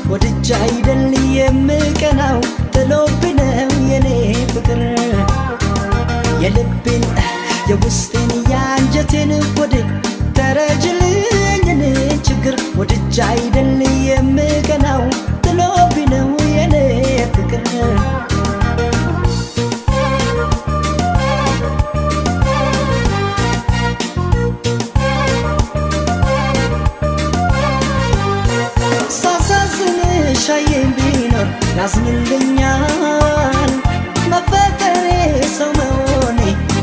ወድጄ አይደል የምቀናው ጥሎብነው የኔ ፍቅር የልቤን የውስጤን ያንጀቴን ወደ ተረጅልኝ እኔ ችግር ወድጄ አይደል የምቀናው ጥሎብነው የኔ ፍቅር ሻዬን ቢኖር ያዝንልኛል መፈጠሬ ሰው መሆኔ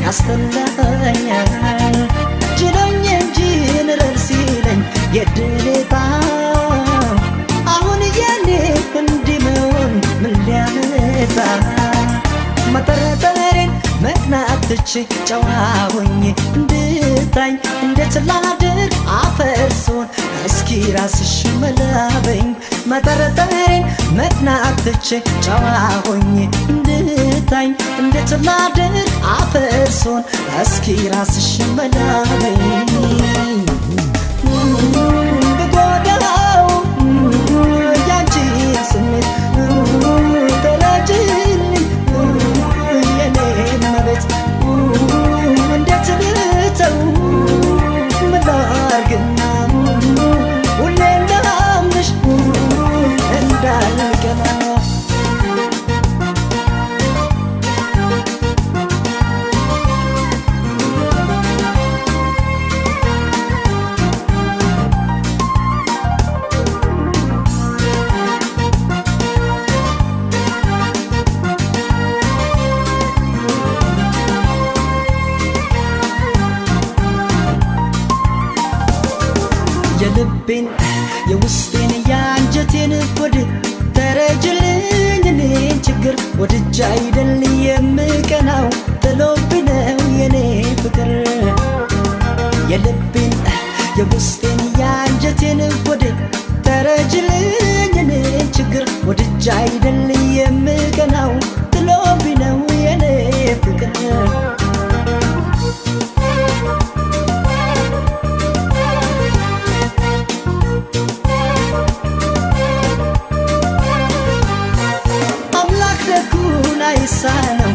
ያስተላኛል ጅሎኝ እንጂ ንረር ሲለኝ የድሌታ አሁን የኔ እንዲህ መሆን ምን ሊያመጣ መጠረጠሬን መቅናት ትቼ ጨዋ ሆኜ እንድታኝ እንዴት ላድር አፈርሶን እስኪ ራስሽ መላበኝ መጠረጠሬን መቅናት ትቼ ጨዋ ሆኜ እንድታኝ እንዴት ላድር አፈርሶን እስኪ ራስሽ መላበኝ ብጎዳው ያንቺን ስሜት ተረጅልኝ የኔን መቤት እንዴት ልተው ምን ላርግና ሁሌ እንዳምንሽ እንዳልቀና የልቤን የውስጤን ያንጀቴን ወደ ተረጅልኝ እኔን ችግር ወድጄ አይደል የምቀናው ጥሎብነው የኔ ፍቅር የልቤን የውስጤን ያንጀቴን ወደ ተረጅልኝ እኔን ችግር ወድጄ አይደል የምቀናው ጥሎብነው የኔ ፍቅር አይሳነው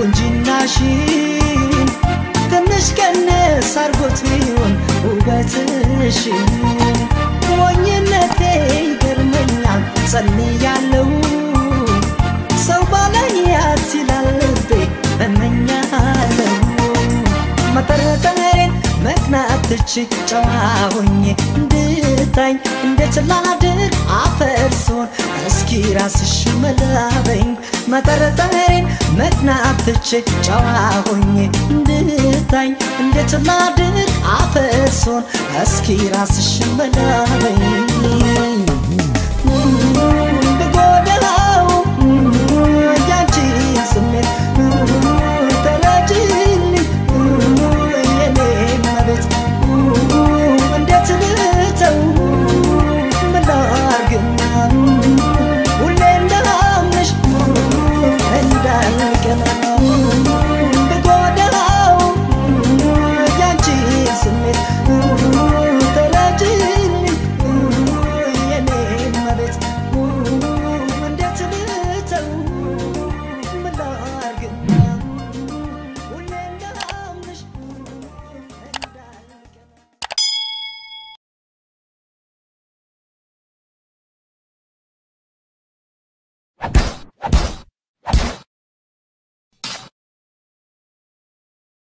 ቁንጅናሽን ትንሽ ቀነስ አርጎት ቢሆን ውበትሽን ሞኝነቴ ይገርመኛል ጸልያለሁ ሰው ባላያት ይላል ልቤ እመኛለሁ መጠረጠሬን መቅናት ትቼ ጨዋ ሆኜ እንድታኝ እንዴት ላድር አፈርሶን እስኪ ራስሽ መላበኝ መጠረጠሬን መቅናት ትቼ ጨዋ ሆኜ እንድታኝ እንዴት ላድር አፈርሶን እስኪ ራስሽ መላበኝ